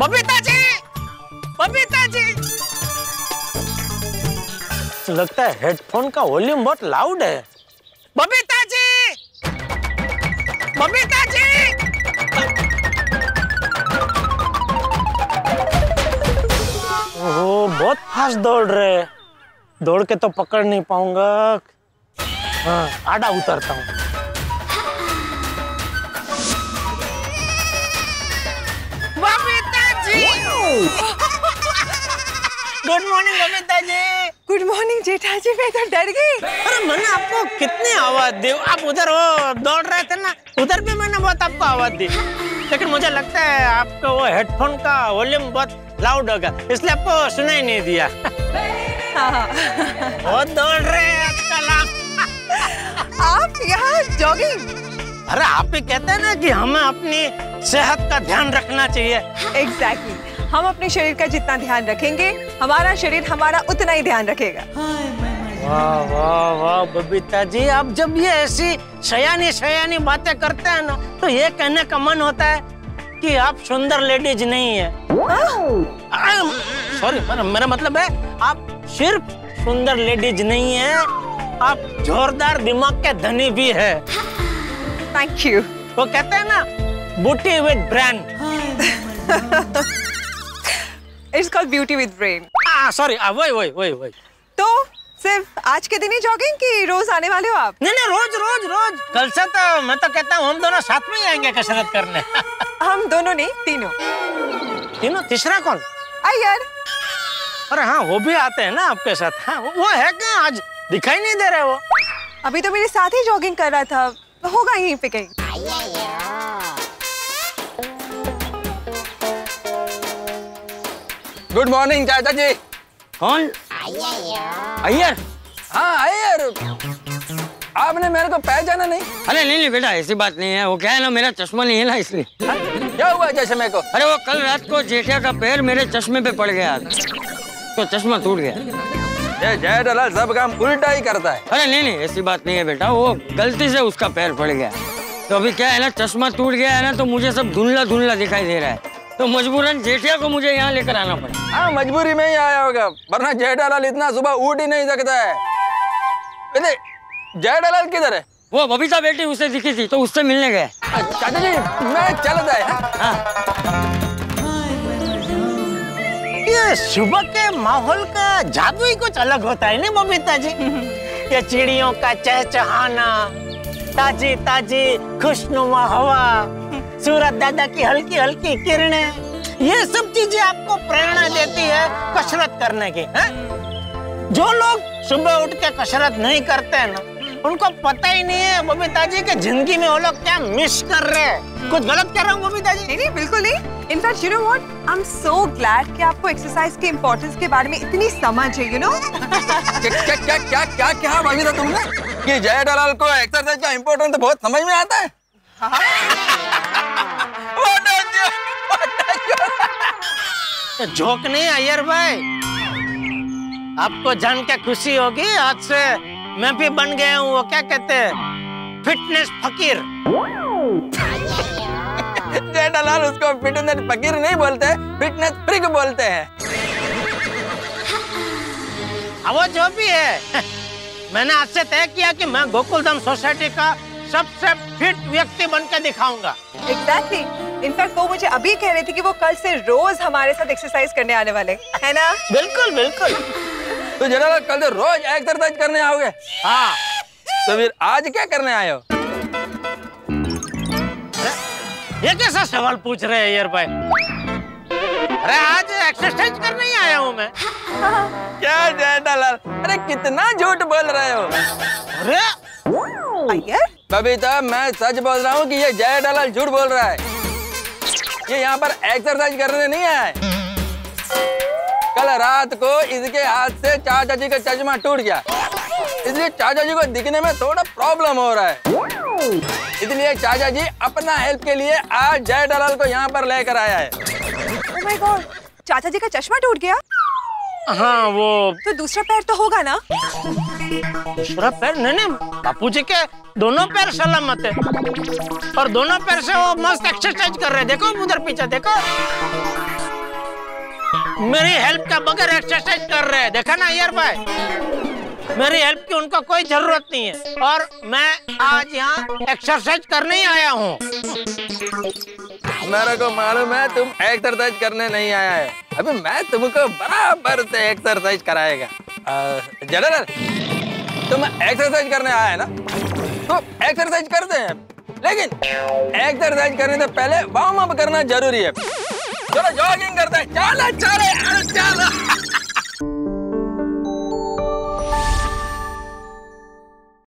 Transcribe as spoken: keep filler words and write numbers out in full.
बबीता जी, बबीता जी। लगता है हेडफोन का वॉल्यूम बहुत लाउड है। बबीता जी, बबीता जी। ओह, बहुत फास्ट दौड़ रहे। दौड़ के तो पकड़ नहीं पाऊंगा। हाँ, आड़ा उतरता हूँ। Babita ji. Good morning Babita ji. Good morning Jetha ji, मैं तो डर गई। अरे मैंने आपको कितनी आवाज दी, आप उधर वो दौड़ रहे थे ना, उधर भी मैंने बहुत आपको आवाज दी, लेकिन मुझे लगता है आपका वो हेडफोन का वॉल्यूम बहुत लाउड होगा, इसलिए आपको सुनाई नहीं दिया। हाँ। बहुत दौड़ रहे हैं आजकल आप। आप यहाँ जॉगिंग? अरे आप ही कहते हैं ना कि हमें अपनी सेहत का ध्यान रखना चाहिए। Exactly exactly. हम अपने शरीर का जितना ध्यान रखेंगे, हमारा शरीर हमारा उतना ही ध्यान रखेगा। वाह वाह वाह बबीता जी, आप जब ये ऐसी शयानी शयानी बातें करते हैं ना, तो ये कहने का मन होता है कि आप सुंदर लेडीज नहीं है। सॉरी, मेरा मतलब है आप सिर्फ सुंदर लेडीज नहीं है, आप जोरदार दिमाग के धनी भी है। Thank you. वो कहते हैं ना, booty with brain. It's called beauty with brain. हाँ सॉरी, वही वही वही वही। तो सिर्फ आज के दिन ही जॉगिंग की रोज आने वाले हो आप? नहीं नहीं, रोज रोज रोज। कल से तो मैं तो कहता हूँ हम दोनों साथ में ही आएंगे कसरत करने। हम दोनों नहीं, तीनों। तीनों? तीसरा कौन? अय्यर। अरे हाँ, वो भी आते हैं ना आपके साथ। हाँ, वो है क्या? आज दिखाई नहीं दे रहे वो। अभी तो मेरे साथ ही जॉगिंग कर रहा था, होगा यहीं पे कहीं। गुड मॉर्निंग चाचा जी। कौन? अय्यर। हाँ अय्यर, आपने मेरे को पहचाना नहीं? अरे नहीं नहीं बेटा, ऐसी बात नहीं है। वो क्या है ना, मेरा चश्मा नहीं है ना, इसलिए। क्या हुआ चश्मे को? अरे वो कल रात को जेठिया का पैर मेरे चश्मे पे पड़ गया तो चश्मा टूट गया। ये जेठालाल सब काम उल्टा ही करता है। अरे नहीं नहीं, ऐसी बात नहीं है बेटा, वो गलती से उसका पैर पड़ गया। तो अभी क्या है ना, चश्मा टूट गया है ना, तो मुझे सब धुंधला धुंधला दिखाई दे रहा है, तो मजबूरन जेठिया को मुझे यहाँ लेकर आना पड़ा। हाँ, मजबूरी में ही आया होगा, वरना जेठालाल इतना सुबह उठ ही नहीं सकता है। वैसे जेठालाल किधर है? वो बबीता बेटी उसे दिखी थी तो उससे मिलने गए। चाचा जी मैं चलता है। हाँ। ये सुबह के माहौल का जादू ही कुछ अलग होता है ना बबीता जी। ये चिड़ियों का चहचहाना, ताजी ताजी खुशनुमा हवा, सूरज दादा की हल्की हल्की किरणें, ये सब चीजें आपको प्रेरणा देती है कसरत करने की। है? जो लोग सुबह उठ के कसरत नहीं करते हैं ना, उनको पता ही नहीं है बबीता जी कि जिंदगी में वो लोग क्या मिस कर रहे हैं। कुछ गलत कर रहा हूँ बबीता जी? नहीं नहीं, बिल्कुल नहीं। In fact, you know what? I'm so glad कि आपको एक्सरसाइज के इम्पोर्टेंस के बारे में इतनी समझ है, you know? क्या क्या क्या क्या क्या क्या बबीता तुमने कि जेठालाल को एक्सरसाइज का इम्पोर्टेंस तो बहुत समझ में आता है। जोक नहीं अय्यर भाई, आपको जान के खुशी होगी, आज से मैं भी बन गया हूँ वो क्या कहते हैं, फिटनेस फकीर। जेठालाल उसको फिटनेस फकीर नहीं बोलते, फिटनेस फ्रीक बोलते हैं। अब वो जो भी है, मैंने आज से तय किया कि मैं गोकुलधाम सोसाइटी का सबसे फिट व्यक्ति बन के दिखाऊंगा। Exactly. In fact, वो मुझे अभी कह रही थी कि वो कल से रोज हमारे साथ एक्सरसाइज करने आने वाले, है ना? बिल्कुल बिल्कुल। तो जेठालाल कल से रोज एक्सरसाइज करने आओगे? हाँ। तो फिर आज क्या करने आए हो? ये कैसा सवाल पूछ रहे हैं अय्यर भाई? अरे आज एक्सरसाइज करने ही आया हूँ मैं। क्या जेठालाल, अरे कितना झूठ बोल रहे हो? अरे अय्यर? बबीता मैं सच बोल रहा हूँ कि ये जेठालाल झूठ बोल रहा है। ये यहाँ पर एक्सरसाइज करने नहीं आया है। कल रात को इसके हाथ से चाचा जी का चश्मा टूट गया, इसलिए चाचा जी को दिखने में थोड़ा प्रॉब्लम हो रहा है। इसलिए चाचा जी अपना हेल्प के लिए आज जेठालाल को यहाँ पर लेकर आया है। Oh my God, चाचा जी का चश्मा टूट गया? हाँ वो तो दूसरा पैर तो होगा ना? दूसरा पैर? नहीं नहीं, बापूजी के दोनों पैर सलामत है और दोनों पैर से वो मस्त एक्सरसाइज कर रहे हैं। देखो उधर पीछे देखो। मेरी हेल्प का बगैर एक्सरसाइज कर रहे हैं, देखा ना यार भाई, मेरी हेल्प की उनको कोई जरूरत नहीं है और मैं आज यहाँ एक्सरसाइज करने ही आया हूँ। मेरे को मालूम है तुम एक्सरसाइज करने नहीं आया है, अभी मैं तुमको बराबर से एक्सरसाइज कराएगा। जनरल, तुम एक्सरसाइज करने आया है ना, तो एक्सरसाइज करते हैं, लेकिन एक्सरसाइज करने से पहले वार्म अप करना जरूरी है। चलो जॉगिंग करते हैं, चलो चलो चलो।